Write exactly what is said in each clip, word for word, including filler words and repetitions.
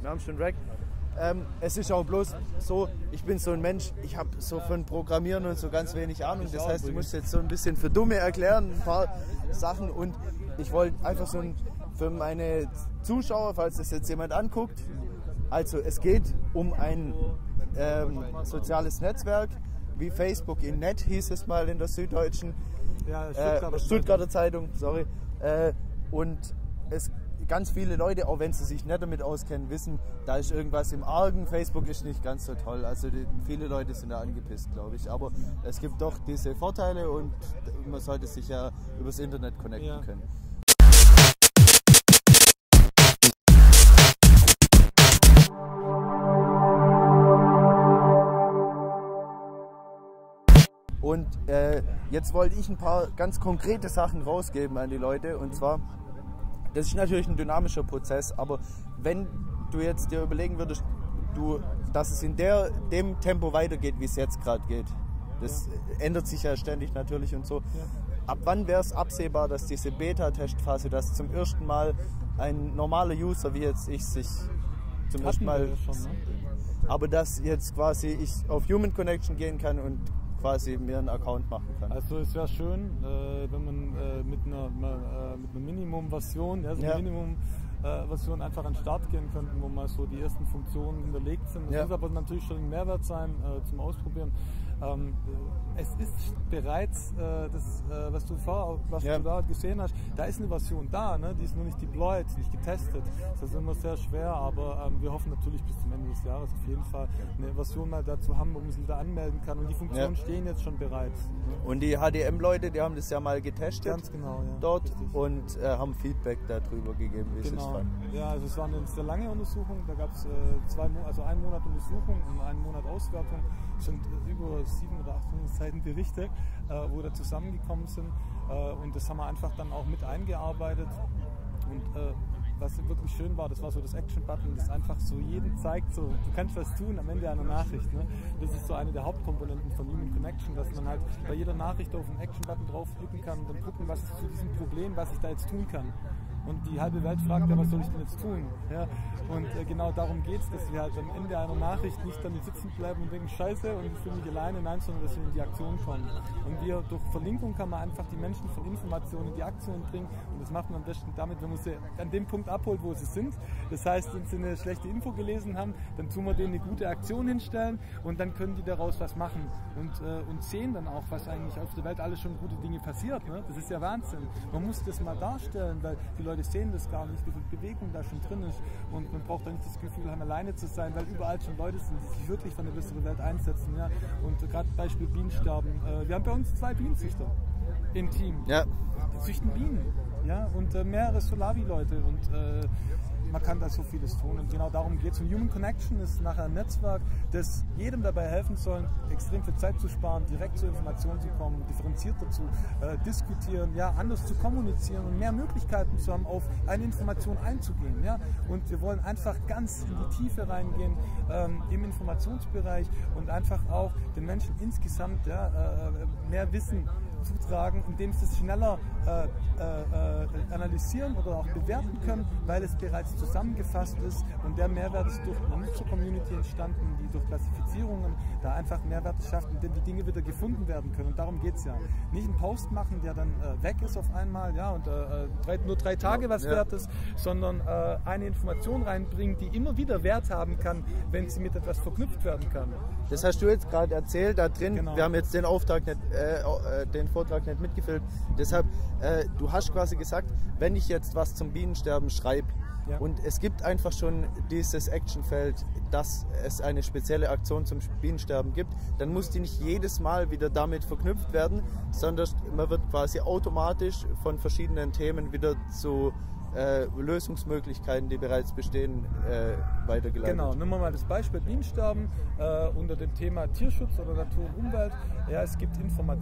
wir haben schon Rack. Ähm, es ist auch bloß so, ich bin so ein Mensch, ich habe so von Programmieren und so ganz wenig Ahnung. Das heißt, ich muss jetzt so ein bisschen für Dumme erklären, ein paar Sachen. Und ich wollte einfach so ein, für meine Zuschauer, falls das jetzt jemand anguckt, also es geht um ein ähm, soziales Netzwerk, wie Facebook in Net hieß es mal in der Süddeutschen, ja, Stuttgarter, äh, Stuttgarter Zeitung, sorry. Äh, und es ganz viele Leute, auch wenn sie sich nicht damit auskennen, wissen, da ist irgendwas im Argen. Facebook ist nicht ganz so toll. Also die, viele Leute sind da angepisst, glaube ich. Aber es gibt doch diese Vorteile und man sollte sich ja übers Internet connecten ja. können. Und äh, jetzt wollte ich ein paar ganz konkrete Sachen rausgeben an die Leute. Und zwar, das ist natürlich ein dynamischer Prozess, aber wenn du jetzt dir überlegen würdest, du, dass es in der, dem Tempo weitergeht, wie es jetzt gerade geht, das ja. ändert sich ja ständig natürlich und so. Ja. Ab wann wäre es absehbar, dass diese Beta-Testphase, dass zum ersten Mal ein normaler User wie jetzt ich sich zum Hatten ersten Mal, schon, ne? aber dass jetzt quasi ich auf Human Connection gehen kann und quasi mir einen Account machen kann. Also es wäre schön, äh, wenn man äh, mit einer, äh, mit einer Minimum-Version, ja, so ja. Minimum-Version äh, einfach an den Start gehen könnten, wo mal so die ersten Funktionen hinterlegt sind. Das ja. muss aber natürlich schon ein Mehrwert sein äh, zum Ausprobieren. Ähm, es ist bereits, äh, das, äh, was, du, vor, was ja. du da gesehen hast, da ist eine Version da, ne? Die ist nur nicht deployed, nicht getestet. Das ist immer sehr schwer, aber ähm, wir hoffen natürlich bis zum Ende des Jahres auf jeden Fall eine Version mal dazu haben, wo man sich da anmelden kann. Und die Funktionen ja. stehen jetzt schon bereit. Ne? Und die H D M-Leute, die haben das ja mal getestet. Ganz genau, ja. Dort richtig. Und äh, haben Feedback darüber gegeben, wie genau. sie es fanden. Ja, also es war eine sehr lange Untersuchung. Da gab es äh, zwei Mo also einen Monat Untersuchung und einen Monat Auswertung. Es sind äh, über sieben oder achthundert Seiten Berichte, äh, wo da zusammengekommen sind. Äh, und das haben wir einfach dann auch mit eingearbeitet. Und äh, was wirklich schön war, das war so das Action-Button, das einfach so jedem zeigt, so, du kannst was tun am Ende einer Nachricht. Ne? Das ist so eine der Hauptkomponenten von Human Connection, dass man halt bei jeder Nachricht auf den Action-Button draufklicken kann und dann gucken, was ist zu diesem Problem, was ich da jetzt tun kann. Und die halbe Welt fragt ja, was soll ich denn jetzt tun? Ja? Und äh, genau darum geht es, dass wir halt am Ende einer Nachricht nicht dann sitzen bleiben und denken, scheiße, und ich fühle mich alleine, nein, sondern dass wir in die Aktion kommen. Und wir durch Verlinkung kann man einfach die Menschen von Informationen in die Aktion bringen. Und das macht man am besten damit, wenn man sie an dem Punkt abholt, wo sie sind. Das heißt, wenn sie eine schlechte Info gelesen haben, dann tun wir denen eine gute Aktion hinstellen und dann können die daraus was machen. Und, äh, und sehen dann auch, was eigentlich auf der Welt alles schon gute Dinge passiert. Ne? Das ist ja Wahnsinn. Man muss das mal darstellen, weil die Leute sehen das gar nicht, wie viel Bewegung da schon drin ist. Und man braucht da nicht das Gefühl haben, alleine zu sein, weil überall schon Leute sind, die sich wirklich für eine bessere Welt einsetzen. Ja? Und äh, gerade Beispiel Bienensterben. Äh, wir haben bei uns zwei Bienenzüchter im Team. Ja. Die züchten Bienen. Ja? Und äh, mehrere Solavi-Leute. Und äh, man kann da so vieles tun und genau darum geht es. Und Human Connection ist nachher ein Netzwerk, das jedem dabei helfen soll, extrem viel Zeit zu sparen, direkt zur Information zu kommen, differenzierter zu äh, diskutieren, ja, anders zu kommunizieren und mehr Möglichkeiten zu haben, auf eine Information einzugehen. Ja? Und wir wollen einfach ganz in die Tiefe reingehen ähm, im Informationsbereich und einfach auch den Menschen insgesamt ja, äh, mehr Wissen zutragen, indem sie es schneller äh, äh, analysieren oder auch bewerten können, weil es bereits zusammengefasst ist und der Mehrwert ist durch eine Nutzer-Community entstanden, die durch Klassifizierungen da einfach Mehrwerte schafft, indem die Dinge wieder gefunden werden können. Und darum geht es ja. Nicht einen Post machen, der dann äh, weg ist auf einmal ja, und äh, drei, nur drei Tage was ja. wert ist, sondern äh, eine Information reinbringen, die immer wieder Wert haben kann, wenn sie mit etwas verknüpft werden kann. Das hast du jetzt gerade erzählt, da drin, genau. wir haben jetzt den Auftrag nicht, äh, den Vortrag nicht mitgefilmt, deshalb, äh, du hast quasi gesagt, wenn ich jetzt was zum Bienensterben schreibe, ja. und es gibt einfach schon dieses Actionfeld, dass es eine spezielle Aktion zum Bienensterben gibt, dann muss die nicht jedes Mal wieder damit verknüpft werden, sondern man wird quasi automatisch von verschiedenen Themen wieder zu Äh, Lösungsmöglichkeiten, die bereits bestehen, äh, weitergeleitet. Genau, nehmen wir mal das Beispiel Bienensterben äh, unter dem Thema Tierschutz oder Natur und Umwelt. Ja, es gibt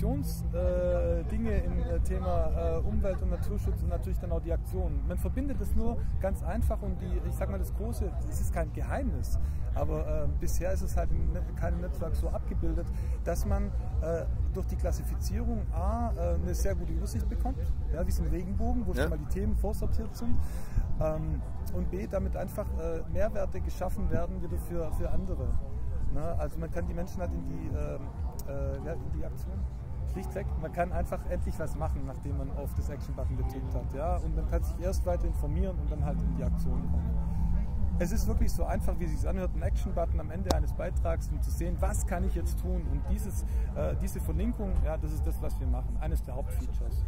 Informationsdinge äh, im äh, Thema äh, Umwelt und Naturschutz und natürlich dann auch die Aktionen. Man verbindet es nur ganz einfach und die, ich sag mal das Große, es ist kein Geheimnis, aber äh, bisher ist es halt in keinem Netzwerk so abgebildet, dass man äh, durch die Klassifizierung A, äh, eine sehr gute Übersicht bekommt, ja, wie so ein Regenbogen, wo ja. schon mal die Themen vorsortiert sind. Ähm, und B, damit einfach äh, Mehrwerte geschaffen werden wieder für, für andere. Ne? Also man kann die Menschen halt in die, äh, äh, ja, in die Aktion, schlichtweg, man kann einfach endlich was machen, nachdem man auf das Action-Button gedrückt hat. Ja? Und man kann sich erst weiter informieren und dann halt in die Aktion kommen. Es ist wirklich so einfach, wie es sich anhört, ein Action-Button am Ende eines Beitrags, um zu sehen, was kann ich jetzt tun. Und dieses, äh, diese Verlinkung, ja, das ist das, was wir machen. Eines der Hauptfeatures.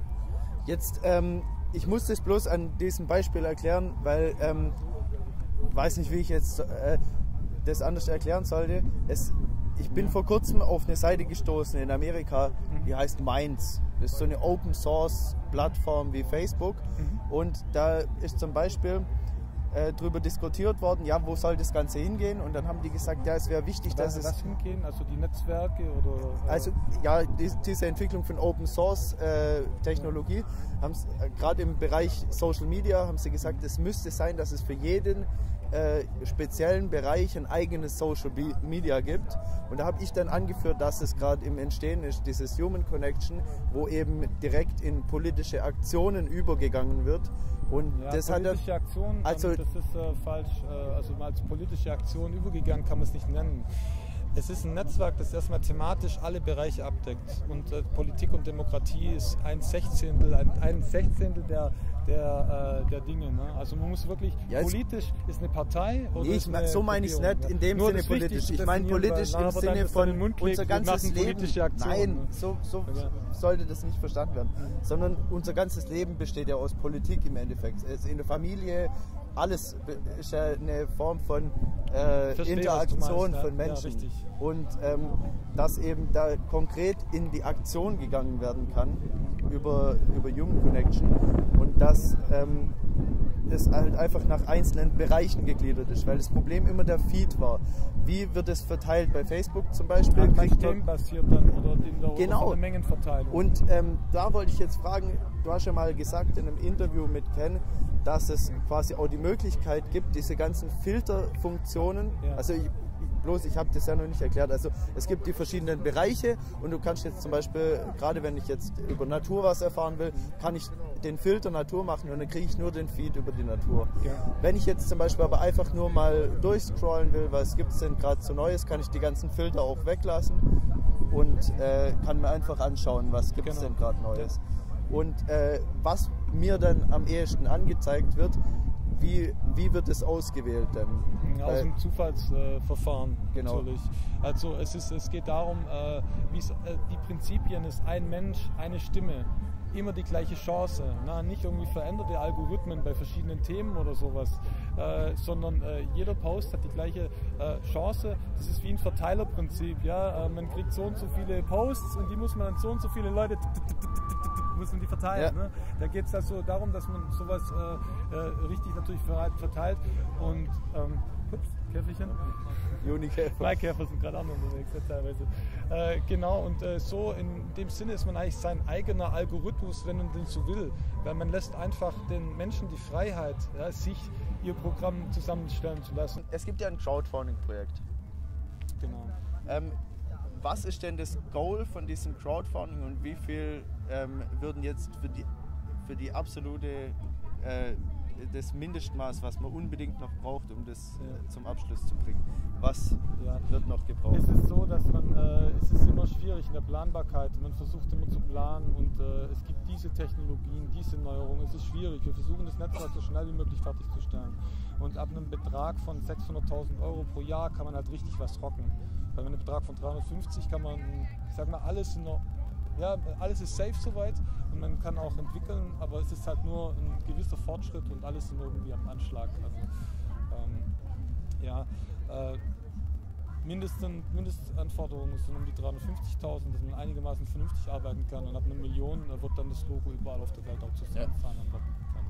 Jetzt, ähm, ich muss das bloß an diesem Beispiel erklären, weil ähm, ich weiß nicht, wie ich jetzt äh, das anders erklären sollte. Es, ich bin ja. vor kurzem auf eine Seite gestoßen in Amerika, mhm. die heißt Minds. Das ist so eine Open-Source-Plattform wie Facebook. Mhm. Und da ist zum Beispiel äh, darüber diskutiert worden, ja, wo soll das Ganze hingehen? Und dann haben die gesagt, ja, es wäre wichtig, dass es... Was hingehen? Also die Netzwerke oder... Äh Also ja, die, diese Entwicklung von Open-Source-Technologie, äh, äh, gerade im Bereich Social Media, haben sie gesagt, es müsste sein, dass es für jeden äh, speziellen Bereich ein eigenes Social Media gibt. Und da habe ich dann angeführt, dass es gerade im Entstehen ist, dieses Human Connection, wo eben direkt in politische Aktionen übergegangen wird. Und ja, das politische hat Aktion, also das ist äh, falsch, äh, also mal als politische Aktion übergegangen kann man es nicht nennen. Es ist ein Netzwerk, das erstmal thematisch alle Bereiche abdeckt. Und äh, Politik und Demokratie ist ein Sechzehntel, ein, ein Sechzehntel der, der, äh, der Dinge. Ne? Also man muss wirklich, ja, politisch ist eine Partei oder nee, ist eine so meine ich es nicht in dem Sinne politisch. Ich meine politisch im Sinne von unser ganzes Leben. Aktion, Nein, ne? so, so ja. sollte das nicht verstanden werden. Mhm. Sondern unser ganzes Leben besteht ja aus Politik im Endeffekt. Also in der Familie, alles ist ja eine Form von äh, Verstehe, Interaktion meinst, von Menschen. Ja, und ähm, dass eben da konkret in die Aktion gegangen werden kann über, über Human Connection und dass ähm, es halt einfach nach einzelnen Bereichen gegliedert ist, weil das Problem immer der Feed war. Wie wird es verteilt bei Facebook zum Beispiel? Nach themenbasiert dann oder in der, genau. oder Mengenverteilung. Und ähm, da wollte ich jetzt fragen, du hast ja mal gesagt in einem Interview mit Ken, dass es quasi auch die Möglichkeit gibt, diese ganzen Filterfunktionen, ja. also ich, bloß ich habe das ja noch nicht erklärt, also es gibt die verschiedenen Bereiche und du kannst jetzt zum Beispiel, gerade wenn ich jetzt über Natur was erfahren will, kann ich den Filter Natur machen und dann kriege ich nur den Feed über die Natur. Ja. Wenn ich jetzt zum Beispiel aber einfach nur mal durchscrollen will, was gibt es denn gerade so Neues, kann ich die ganzen Filter auch weglassen und äh, kann mir einfach anschauen, was gibt es genau. denn gerade Neues. Ja. Und äh, was mir dann am ehesten angezeigt wird, wie, wie wird es ausgewählt denn? Ja, aus dem Zufallsverfahren äh, genau. natürlich. Also es, ist, es geht darum, äh, wie es, äh, die Prinzipien ist, ein Mensch, eine Stimme, immer die gleiche Chance. Na, nicht irgendwie veränderte Algorithmen bei verschiedenen Themen oder sowas, äh, sondern äh, jeder Post hat die gleiche äh, Chance. Das ist wie ein Verteilerprinzip. Ja? Äh, man kriegt so und so viele Posts und die muss man an so und so viele Leute muss man die verteilen. Ja. Ne? Da geht es also darum, dass man sowas äh, äh, richtig natürlich verteilt und ähm, ups, Käferchen. Junikäfer. Maikäfer sind gerade auch noch unterwegs, ja, teilweise. Äh, genau, und äh, so in dem Sinne ist man eigentlich sein eigener Algorithmus, wenn man den so will. Weil man lässt einfach den Menschen die Freiheit, ja, sich ihr Programm zusammenstellen zu lassen. Es gibt ja ein Crowdfunding-Projekt. Genau. Ähm, was ist denn das Goal von diesem Crowdfunding und wie viel ähm, würden jetzt für die, für die absolute, äh, das Mindestmaß, was man unbedingt noch braucht, um das ja. äh, zum Abschluss zu bringen, was ja. wird noch gebraucht? Es ist so, dass man, äh, es ist immer schwierig in der Planbarkeit, man versucht immer zu planen und äh, es gibt diese Technologien, diese Neuerungen, es ist schwierig, wir versuchen das Netzwerk so schnell wie möglich fertigzustellen und ab einem Betrag von sechshunderttausend Euro pro Jahr kann man halt richtig was rocken. Bei einem Betrag von dreihundertfünfzig kann man, ich sag mal, alles, in der, ja, alles ist safe soweit und man kann auch entwickeln, aber es ist halt nur ein gewisser Fortschritt und alles sind irgendwie am Anschlag. Also, ähm, ja, äh, Mindesten, Mindestanforderungen sind um die dreihundertfünfzigtausend, dass man einigermaßen vernünftig arbeiten kann und ab einer Million wird dann das Logo überall auf der Welt auch zu sehen sein. Ja.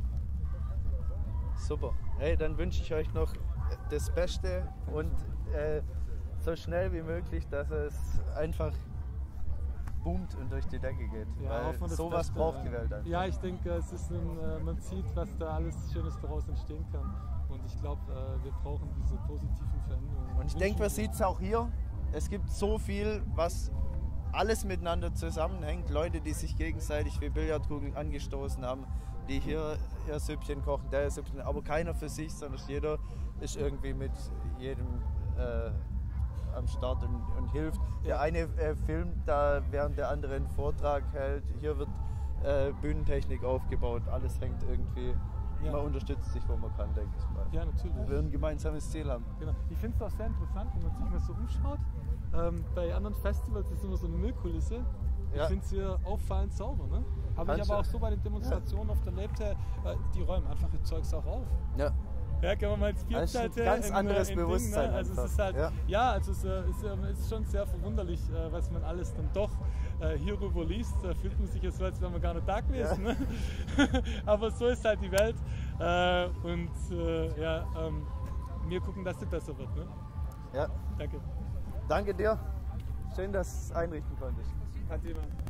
Super. Hey, dann wünsche ich euch noch das Beste und äh, so schnell wie möglich, dass es einfach boomt und durch die Decke geht. Ja, weil sowas Beste, braucht die Welt einfach. Ja, ich denke, es ist ein, äh, man sieht, was da alles Schönes daraus entstehen kann. Und ich glaube, äh, wir brauchen diese positiven Veränderungen. Und ich denke, man sieht es auch hier. Es gibt so viel, was alles miteinander zusammenhängt. Leute, die sich gegenseitig wie Billardkugeln angestoßen haben, die hier ihr Süppchen kochen, der ihr Süppchen, aber keiner für sich, sondern jeder ist irgendwie mit jedem äh, am Start und, und hilft. Der Ja. eine äh, filmt da, während der andere einen Vortrag hält. Hier wird äh, Bühnentechnik aufgebaut, alles hängt irgendwie. Ja. Man unterstützt sich, wo man kann, denke ich mal. Ja, natürlich. Wo wir ein gemeinsames Ziel haben. Genau. Ich finde es auch sehr interessant, wenn man sich mal so umschaut. Ähm, bei anderen Festivals ist immer so eine Müllkulisse. Ich Ja. finde es hier auffallend sauber. Ne? Habe ich Kannst aber du- auch so bei den Demonstrationen oft erlebt, äh, die räumen einfach ihr Zeugs auch auf. Ja. Ja, kann man mal ins Das ist ein Bierzelte ganz in, anderes in Ding, Bewusstsein ne? Also es einfach. ist halt, ja, Ja. also es äh, ist, äh, ist schon sehr verwunderlich, äh, was man alles dann doch äh, hierüber liest. Da fühlt man sich jetzt so, als wäre man gar nicht da gewesen. Ja. Ne? Aber so ist halt die Welt. Äh, und äh, ja, ähm, wir gucken, dass sie besser wird. Ne? Ja. Danke. Danke dir. Schön, dass du es einrichten konntest. Kein Thema.